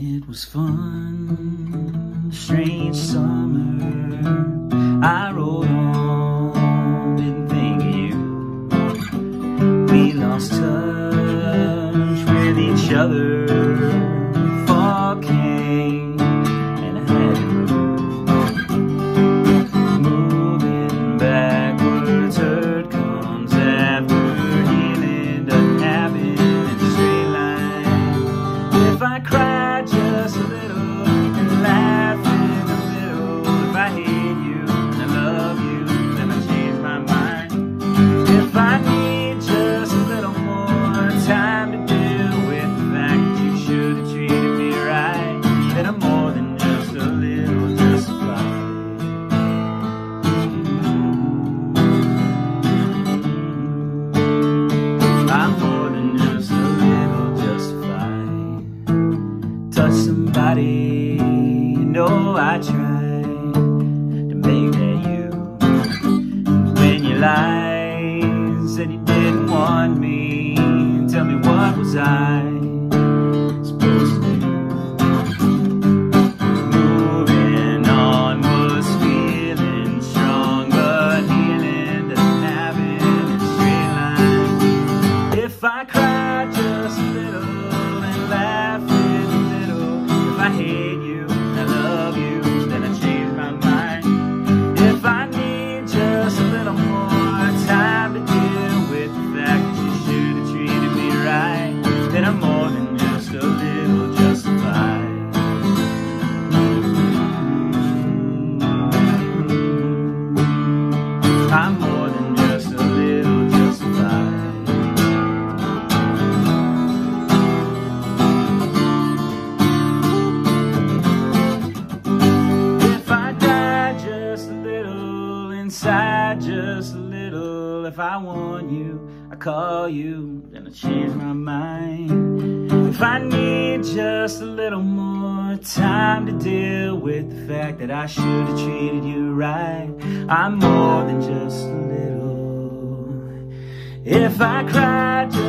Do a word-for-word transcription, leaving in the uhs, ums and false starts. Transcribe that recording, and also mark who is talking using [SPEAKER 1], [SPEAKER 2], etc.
[SPEAKER 1] It was fun, strange summer. I rode on, didn't think of you. We lost touch with each other. Fall came and I had to move. Moving backwards, hurt comes after healing. Doesn't happen in a straight line. If I cry just a little and laugh in the middle, if I hate you and I love you, then I change my mind. If I need just a little more time to deal with the fact that you should have treated me right, then I'm more than just a little justified. I'm more than just a little justified. Touch somebody, you know I tried to make that you. When you lied, said you didn't want me, tell me what was I supposed to do? Moving on was feeling strong, but healing doesn't happen in a straight line. If I cry just a little and laugh in the middle, if I hate you and I love you, then I change my mind. If I need just a little more time to deal with the fact that you should have treated me right, then I'm more than just a little justified. I'm more than just a little justified. If I die just a little, inside just a little, if I want you, I call you, then I change my mind. If I need just a little more time to deal with the fact that I should have treated you right, I'm more than just a little. If I cry just